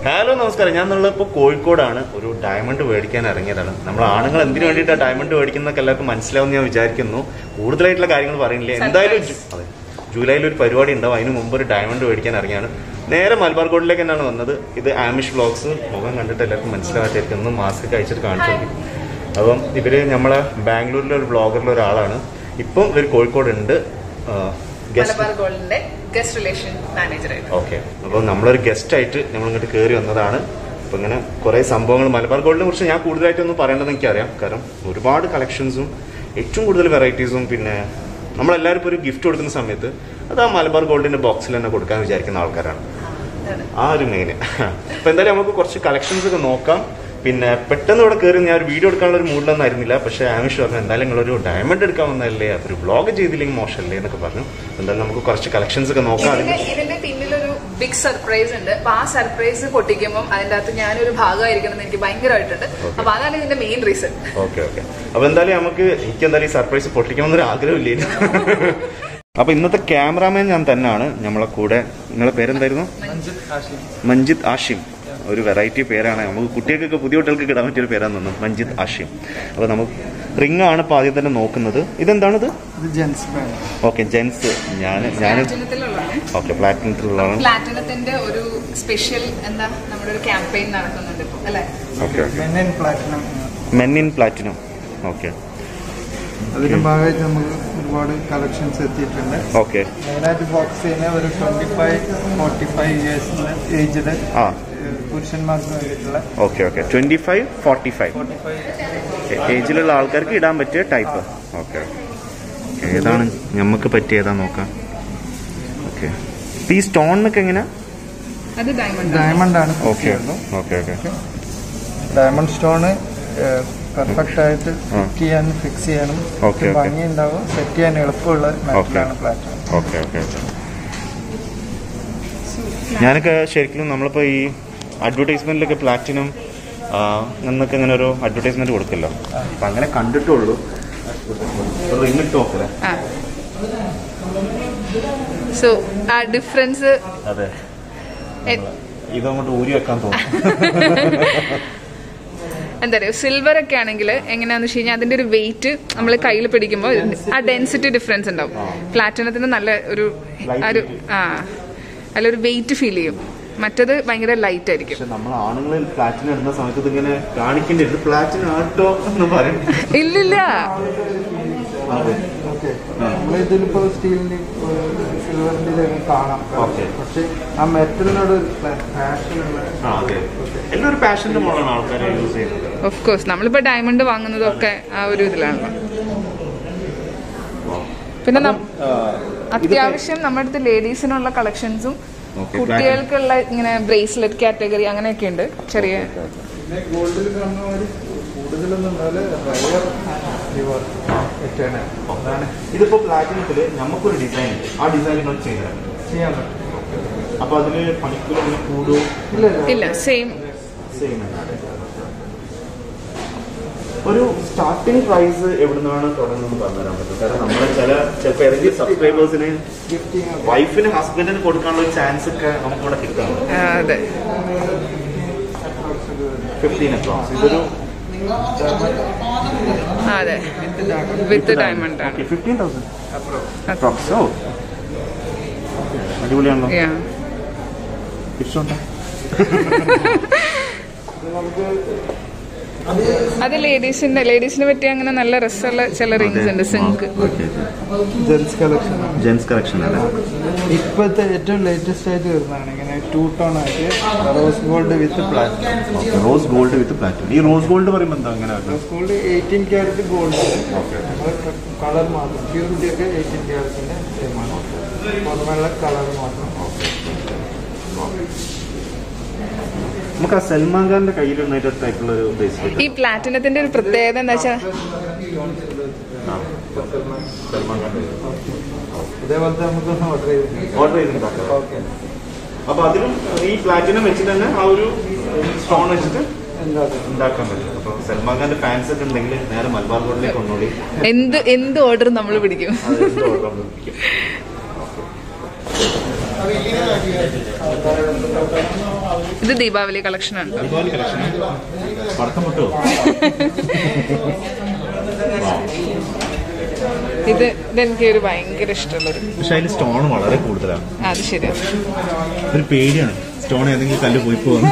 Hello നമസ്കാരം. ഞാൻ നമ്മളിപ്പോൾ കോഴിക്കോടാണ്. ഒരു ഡയമണ്ട് മേടിക്കാൻ ഇറങ്ങിയതാണ്. നമ്മൾ ആണുങ്ങൾ എന്തിനു വേണ്ടിയിട്ടാണ് ഡയമണ്ട് മേടിക്കുന്നതൊക്കെ എല്ലാവർക്കും മനസ്സിലാവുമെന്ന് ഞാൻ വിചാരിക്കുന്നു. കൂടുതലായിട്ടുള്ള കാര്യങ്ങൾ പറയുന്നില്ല. എന്തായാലും അതെ, ജൂലൈയിൽ ഒരു പരിപാടി ഉണ്ടാവും. അതിന് മുമ്പ് ഒരു ഡയമണ്ട് മേടിക്കാൻ ഇറങ്ങിയാണ്. നേരെ മലബാർ ഗോൾഡിലേക്ക് തന്നെയാണ് വന്നത്. ഇത് ആമിഷ് വ്ളോഗ്സ്. മുഖം കണ്ടിട്ട് എല്ലാവർക്കും മനസ്സിലാവാത്തായിരിക്കും. മാസ്ക് കഴിച്ചിട്ട് കാണിച്ചു. അപ്പം ഇവര് നമ്മളെ ബാംഗ്ലൂരിലെ ഒരു വ്ളോഗറിലെ ഒരാളാണ്. ഇപ്പം ഇവർ കോഴിക്കോട് ഉണ്ട്. ഓക്കെ, അപ്പോൾ നമ്മളൊരു ഗസ്റ്റ് ആയിട്ട് നമ്മളിങ്ങോട്ട് കയറി വന്നതാണ്. അപ്പോൾ ഇങ്ങനെ കുറേ സംഭവങ്ങൾ മലബാർ ഗോൾഡിനെ കുറിച്ച് ഞാൻ കൂടുതലായിട്ടൊന്നും പറയേണ്ടത് എനിക്കറിയാം. കാരണം ഒരുപാട് കളക്ഷൻസും ഏറ്റവും കൂടുതൽ വെറൈറ്റീസും പിന്നെ നമ്മളെല്ലാവരും ഇപ്പോൾ ഒരു ഗിഫ്റ്റ് കൊടുക്കുന്ന സമയത്ത് അത് ആ മലബാർ ഗോൾഡിൻ്റെ ബോക്സിൽ തന്നെ കൊടുക്കാൻ വിചാരിക്കുന്ന ആൾക്കാരാണ്. ആ ഒരു മെയിൻ. അപ്പോൾ എന്തായാലും നമുക്ക് കുറച്ച് കളക്ഷൻസ് ഒക്കെ നോക്കാം. പിന്നെ പെട്ടെന്ന് ഇവിടെ കയറി ഞാൻ ഒരു വീഡിയോ എടുക്കാനുള്ള ഒരു മൂഡിലൊന്നും ആയിരുന്നില്ല. പക്ഷേ ആമിഷ് പറഞ്ഞു എന്തായാലും നിങ്ങളൊരു ഡയമണ്ട് എടുക്കാൻ വന്നതല്ലേ, അതൊരു വ്ളോഗ് ചെയ്തില്ലെങ്കിൽ മോശമല്ലേ എന്നൊക്കെ പറഞ്ഞു. എന്തായാലും നമുക്ക് കുറച്ച് കളക്ഷൻസ് ഒക്കെ നോക്കാം. ഇതിന്റെ പിന്നിലൊരു ബിഗ് സർപ്രൈസ് ഉണ്ട്. അപ്പൊ ആ സർപ്രൈസ് പൊട്ടിക്കുമ്പോൾ അതിന്റെ അകത്ത് ഞാനൊരു ഭാഗമായിരിക്കണം എന്ന് എനിക്ക് ഭയങ്കരമായിട്ടുണ്ട്. അപ്പൊ അതാണ് ഇതിന്റെ മെയിൻ റീസൺ. ഓക്കെ. അപ്പൊ എന്തായാലും എനിക്ക് എന്തായാലും ഈ സർപ്രൈസ് പൊട്ടിക്കണമെന്നൊരു ആഗ്രഹമില്ല. അപ്പൊ ഇന്നത്തെ ക്യാമറാമാൻ ഞാൻ തന്നെയാണ്. നമ്മളെ കൂടെ നിങ്ങളുടെ പേരെന്തായിരുന്നു? മഞ്ജിത് ആഷിം. ഒരു വെറൈറ്റി പേരാണ്. നമുക്ക് കുട്ടികൾക്കൊക്കെ പുതിയ കുട്ടികൾക്ക് ഇടാൻ പറ്റിയൊരു പേരാന്ന് തോന്നുന്നു, മഞ്ജിത് ആഷിം. അപ്പോൾ നമുക്ക് റിംഗ് ആണ് ഇപ്പോൾ ആദ്യം തന്നെ നോക്കുന്നത്. ഇതെന്താണിത്? Okay, gents. ഞാൻ ഓക്കെ, പ്ലാറ്റിനത്തിലുള്ളതാണ്. പ്ലാറ്റിനത്തിന്റെ ഒരു സ്പെഷ്യൽ എന്താ നമ്മുടെ ഒരു ക്യാമ്പയിൻ നടക്കുന്നുണ്ട് ഇപ്പോൾ അല്ലേ? Okay, men in platinum. Okay, അതിന്റെ ഭാഗമായിട്ട് നമുക്ക് ഒരുപാട് കളക്ഷൻസ് എത്തിയിട്ടുണ്ട്. ഓക്കെ, മെയിനായിട്ട് ഫോക്കസ് ചെയ്യുന്ന ഒരു 25-45 ഇയേഴ്സിന്റെ ഏജില് പുരുഷന്മാർക്ക് വേണ്ടിയിട്ടുള്ള. ഓക്കെ 25-45 ഏജിലുള്ള ആൾക്കാർക്ക് ഇടാൻ പറ്റിയ ടൈപ്പ്. ഓക്കെ, ഏതാണ് നമുക്ക് പറ്റിയതാ നോക്കാം. ഓക്കെ, ഈ സ്റ്റോണിനൊക്കെ എങ്ങനെയാ? അത് ഡയമണ്ട് ആണ്. ഓക്കെ. ഡയമണ്ട് സ്റ്റോണ് പെർഫെക്റ്റ് ആയിട്ട് ഫിറ്റ് ചെയ്യാനും ഫിക്സ് ചെയ്യാനും ഭംഗി ഉണ്ടാവും. സെറ്റ് ചെയ്യാൻ എളുപ്പമുള്ള മെറ്റലാണ് പ്ലാറ്റിനം. ഓക്കെ. ഞാനൊക്കെ ശരിക്കും നമ്മളിപ്പോൾ ഈ അഡ്വർടൈസ്മെന്റിലൊക്കെ പ്ലാറ്റിനം എന്നൊക്കെ ഇങ്ങനെ ഒരു അഡ്വർടൈസ്മെന്റ് കൊടുക്കല്ലോ. അപ്പൊ അങ്ങനെ കണ്ടിട്ടുള്ളൂ. റിംഗ് ടോക്കല്ലേ? സോ ആ ഡിഫറൻസ്. അതെ, ഇതങ്ങോട്ട് ഊരി വെക്കാൻ തോന്നുന്നു. എന്താ പറയുക, സിൽവർ ഒക്കെ ആണെങ്കിൽ എങ്ങനെയാന്ന് വെച്ച് കഴിഞ്ഞാൽ അതിന്റെ ഒരു വെയിറ്റ് നമ്മൾ കയ്യിൽ പിടിക്കുമ്പോൾ ആ ഡെൻസിറ്റി ഡിഫറൻസ് ഉണ്ടാവും. പ്ലാറ്റിനത്തിന് നല്ല ഒരു നല്ലൊരു വെയിറ്റ് ഫീൽ ചെയ്യും. മറ്റത് ഭയങ്കര ലൈറ്റ് ആയിരിക്കും. നമ്മൾ ആണുങ്ങൾ പ്ലാറ്റിനം ഇടുന്ന സമയത്ത് ഇങ്ങനെ കാണിക്കേണ്ടത് പ്ലാറ്റിനം ആട്ടോ എന്ന് പറയും. ഇല്ലില്ല, ഇതിലിപ്പോ സ്റ്റീലിന്റെ സിൽവറിന്റെ കാണാം. പക്ഷെ ആ മെറ്റലിനോട് എല്ലാവരും പാഷന്റെ മോളാണ് ആൾക്കാരെ യൂസ് ചെയ്യുന്നത്. ഓഫ് കോഴ്സ് നമ്മളിപ്പോ ഡയമണ്ട് വാങ്ങുന്നതൊക്കെ ആ ഒരു ഇതിലാണല്ലോ. പിന്നെ അത്യാവശ്യം നമ്മുടെ അടുത്ത് ലേഡീസിനുള്ള കളക്ഷൻസും കുട്ടികൾക്കുള്ള ഇങ്ങനെ ബ്രേസ്ലെറ്റ് കാറ്റഗറി അങ്ങനെയൊക്കെ ഉണ്ട്. ചെറിയ ഗോൾഡിൽ കൂടുതലൊന്നും ഇതിപ്പോ പ്ലാറ്റിനത്തില് നമുക്കൊരു ഡിസൈൻ ഉണ്ട്. ആ ഡിസൈൻ ചെയ്യാൻ പറ്റും. അപ്പൊ അതില് പണിക്കൂലി കൂടും? ഇല്ല, സെയിം. ഒരു സ്റ്റാർട്ടിംഗ് പ്രൈസ് എവിടുന്നാണ് തുടങ്ങുന്നത് പറഞ്ഞുതരാൻ പറ്റും? കാരണം നമ്മളെ ചിലപ്പോൾ ഏതെങ്കിലും സബ്സ്ക്രൈബേഴ്സിന് വൈഫിന് ഹസ്ബൻഡിന് കൊടുക്കാനുള്ള ഒരു ചാൻസ് ഒക്കെ നമുക്കിവിടെ കിട്ടാം. അതെ, 15 ഇതൊരു അതെ വിത്ത് ഡയമണ്ട് ആണ്. 15,000 അപ്രോക്സ്. അടിപൊളിയാണല്ലോ. ഇഷ്ടമുണ്ടോ? അത് ലേഡീസിന് പറ്റിയ അങ്ങനെ നല്ല രസമുള്ള ചില റിങ്സ് ഉണ്ട്. സിങ്ക് ജെൻസ് കളക്ഷൻ അല്ലേ? ഇപ്പോഴത്തെ ഏറ്റവും ലേറ്റസ്റ്റ് ആയിട്ട് വരുന്നതാണ് ഇങ്ങനെ 2 ടോൺ ആയിട്ട് rose gold with platinum. Rose gold with platinum. ഈ റോസ് ഗോൾഡ് പറയുമ്പോൾ എന്താ? അങ്ങനെ rose gold 18 carat gold. Colour മാത്രം പ്യൂരിറ്റി ഒക്കെ 18 ക്യാരറ്റിന്റെ സെയിമാണ്. പുറമേയുള്ള കളർ മാത്രം. നമുക്ക് ആ സൽമാൻ ഖാന്റെ കയ്യിലുള്ള ടൈപ്പുള്ള ഒരു ബ്രേസ്ലെറ്റ്. ഈ പ്ലാറ്റിനത്തിന്റെ ഒരു പ്രത്യേകത എന്താ വെച്ചാൽ ഇതേപോലത്തെ നമുക്ക് ഓർഡർ ചെയ്തിട്ടുണ്ടോ? അപ്പൊ അതിലും ഈ പ്ലാറ്റിനം വെച്ചിട്ട് തന്നെ ആ ഒരു സ്റ്റോൺ വെച്ചിട്ട് ഉണ്ടാക്കാൻ പറ്റും. അപ്പൊ സൽമാൻ ഖാന്റെ ഫാൻസ് ഒക്കെ ഉണ്ടെങ്കിൽ നേരെ മലബാർ ഗോൾഡിലേക്ക് കൊണ്ടോളി. എന്ത് ഓർഡർ നമ്മൾ പിടിക്കും. ഇത് ദീപാവലി കളക്ഷൻ ആണ്. ദീപാവലി കളക്ഷൻ പടക്കം പൊട്ടോ? ഇതെനിക്ക് ഒരു ഭയങ്കര ഇഷ്ടമുള്ളൊരു. പക്ഷെ അതിൽ സ്റ്റോൺ വളരെ കൂടുതലാണ്. അത് ശരിയാണ്, ഒരു പേടിയാണ് സ്റ്റോൺ ഏതെങ്കിലും കല്ല് പോയി പോകുന്നു.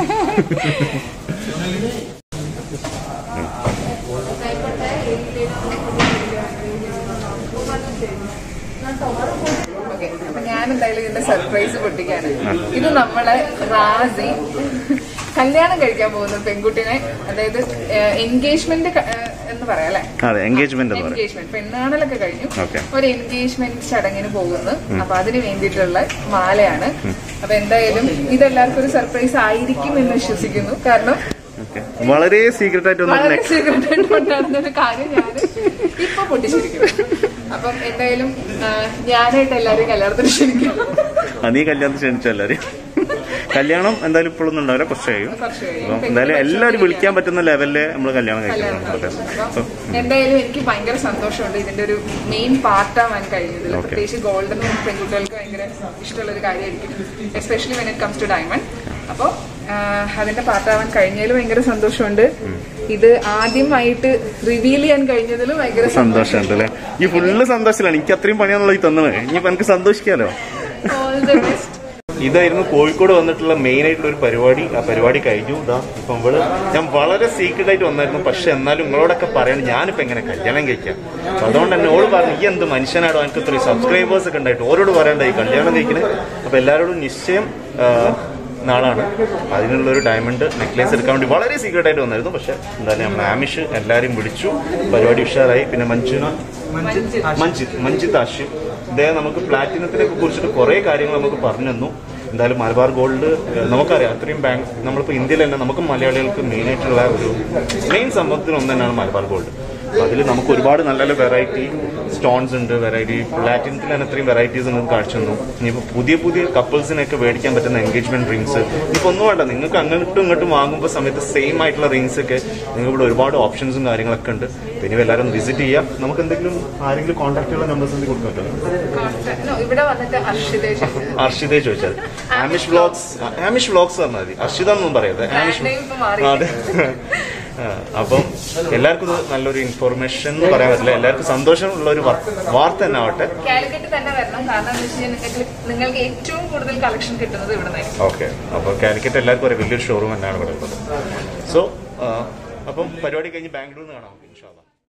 ഞാൻ എന്തായാലും ഇതിന്റെ സർപ്രൈസ് പൊട്ടിക്കാണ്. ഇത് നമ്മളെ റാസി കല്യാണം കഴിക്കാൻ പോകുന്ന പെൺകുട്ടിനെ, അതായത് എൻഗേജ്മെന്റ് എന്ന് പറയാം അല്ലെ? എൻഗേജ്മെന്റ് പെണ്ണാണലൊക്കെ കഴിഞ്ഞു, ഒരു എൻഗേജ്മെന്റ് ചടങ്ങിന് പോകുന്നു. അപ്പൊ അതിന് വേണ്ടിയിട്ടുള്ള മാലയാണ്. അപ്പൊ എന്തായാലും ഇതെല്ലാവർക്കും ഒരു സർപ്രൈസ് ആയിരിക്കും എന്ന് വിശ്വസിക്കുന്നു. കാരണം വളരെ സീക്രട്ട് ആയിട്ട് കൊണ്ടാടുന്ന ഒരു കാര്യം ഞാൻ ഇപ്പൊ പൊട്ടിച്ചിരിക്കുന്നു. അപ്പം എന്തായാലും ഞാനായിട്ട് എല്ലാവരും കല്യാണത്തിന് ക്ഷണിക്കും. നീ കല്യാണത്തിന് ക്ഷണിച്ചു എല്ലാവരും? കല്യാണം എന്തായാലും ഇപ്പോഴൊന്നും ഉണ്ടാവില്ല, കുറച്ച് കഴിയും. അപ്പം എന്തായാലും എല്ലാവരും വിളിക്കാൻ പറ്റുന്ന ലെവലില് നമ്മൾ കല്യാണം കഴിക്കുന്നുണ്ട്. എന്തായാലും എനിക്ക് ഭയങ്കര സന്തോഷമുണ്ട് ഇതിന്റെ ഒരു മെയിൻ പാർട്ടാവാൻ കഴിഞ്ഞതിൽ. പ്രത്യേകിച്ച് ഗോൾഡൻ പെൺകുട്ടികൾക്ക് ഭയങ്കര ഇഷ്ടമുള്ള ഒരു കാര്യമായിരിക്കും, especially when it comes to diamond. അപ്പോൾ അതിന്റെ പാർട്ടാവാൻ കഴിഞ്ഞതിൽ ഭയങ്കര സന്തോഷമുണ്ട്. ഇത് ആദ്യമായിട്ട് റിവീൽ ചെയ്യാൻ കഴിഞ്ഞതിൽ ഭയങ്കര സന്തോഷമുണ്ട് അല്ലേ? ഈ ഫുള്ള് സന്തോഷത്തിലാണ്. എനിക്ക് അത്രയും പണിയാണല്ലോ ഈ തന്നത്. ഇനിയിപ്പോ എനിക്ക് സന്തോഷിക്കാലോ. All the best. ഇതായിരുന്നു കോഴിക്കോട് വന്നിട്ടുള്ള മെയിൻ ആയിട്ടുള്ള ഒരു പരിപാടി. ആ പരിപാടി കഴിഞ്ഞു. ഇപ്പം ഞാൻ വളരെ സീക്രട്ട് ആയിട്ട് വന്നായിരുന്നു. പക്ഷെ എന്നാലും നിങ്ങളോടൊക്കെ പറയണം ഞാനിപ്പോ എങ്ങനെ കല്യാണം കഴിക്കാം. അപ്പൊ അതുകൊണ്ട് തന്നെ ഓള് പറഞ്ഞു ഈ എന്ത് മനുഷ്യനാടോ, എനിക്ക് ഇത്രയും സബ്സ്ക്രൈബേഴ്സ് ഒക്കെ ഉണ്ടായിട്ട് ഓരോട് പറയണ്ടായി കല്യാണം കഴിക്കുന്നത്. അപ്പൊ എല്ലാവരോടും നിശ്ചയം നാളാണ്. അതിനുള്ളൊരു ഡയമണ്ട് നെക്ലേസ് എടുക്കാൻ വേണ്ടി വളരെ സീക്രട്ട് ആയിട്ട് വന്നായിരുന്നു. പക്ഷെ എന്തായാലും നമ്മൾ ആമിഷ് എല്ലാവരും വിളിച്ചു, പരിപാടി ഉഷാറായി. പിന്നെ മഞ്ജിത്ത് ആഷിം ഇദ്ദേഹം നമുക്ക് പ്ലാറ്റിനത്തിനെ കുറിച്ചിട്ട് കുറെ കാര്യങ്ങൾ നമുക്ക് പറഞ്ഞു തന്നു. എന്തായാലും മലബാർ ഗോൾഡ് നമുക്കറിയാം, അത്രയും ബാങ്ക് നമ്മളിപ്പോൾ ഇന്ത്യയിൽ തന്നെ നമുക്ക് മലയാളികൾക്ക് മെയിനായിട്ടുള്ള ഒരു മെയിൻ സംഭവത്തിൽ ഒന്ന് തന്നെയാണ് മലബാർ ഗോൾഡ്. അതിൽ നമുക്ക് ഒരുപാട് നല്ല നല്ല വെറൈറ്റി സ്റ്റോൺസ് ഉണ്ട്, വെറൈറ്റി പ്ലാറ്റിനത്തിൽ തന്നെ അത്രയും വെറൈറ്റീസ് നമുക്ക് കാണിച്ചു തന്നു. ഇനിയിപ്പോൾ പുതിയ പുതിയ കപ്പിൾസിനൊക്കെ മേടിക്കാൻ പറ്റുന്ന എൻഗേജ്മെന്റ് റിങ്സ്, ഇനിയിപ്പോൾ ഒന്നും വേണ്ട, നിങ്ങൾക്ക് അങ്ങോട്ടും ഇങ്ങോട്ടും വാങ്ങുമ്പോൾ സമയത്ത് സെയിം ആയിട്ടുള്ള റിങ്സ് ഒക്കെ നിങ്ങൾക്ക് ഇവിടെ ഒരുപാട് ഓപ്ഷൻസും കാര്യങ്ങളൊക്കെ ഉണ്ട്. പിന്നെ എല്ലാവരും വിസിറ്റ് ചെയ്യാം. നമുക്ക് എന്തെങ്കിലും ആരെങ്കിലും കോൺടാക്ട് ചെയ്യുന്ന നമ്പേഴ്സ് എന്തെങ്കിലും കൊടുക്കാൻ പറ്റുമോ? അർഷിതയെ ചോദിച്ചാൽ ആമിഷ് വ്ലോഗ്സ് പറഞ്ഞാൽ മതി. അർഷിത എന്നൊന്നും പറയരുത്, ആമിഷ്. അതെ. അപ്പം എല്ലാവർക്കും ഇത് നല്ലൊരു ഇൻഫോർമേഷൻ എന്ന് പറയാൻ പറ്റില്ല, എല്ലാവർക്കും സന്തോഷമുള്ള ഒരു വാർത്ത തന്നെ ആവട്ടെ. കാലിക്കറ്റ് തന്നെ വരണം, കാരണം നിങ്ങൾക്ക് ഏറ്റവും കൂടുതൽ കളക്ഷൻ കിട്ടുന്നത് ഇവിടെ. ഓക്കെ, അപ്പൊ കാലിക്കറ്റ് എല്ലാവർക്കും ഒരു വലിയൊരു ഷോറൂം തന്നെയാണ് ഇവിടെ ഉള്ളത്. സോ അപ്പം പരിപാടി കഴിഞ്ഞ് ബാംഗ്ലൂരിൽ നിന്ന് കാണാം ഇൻഷാ അല്ലാഹ്.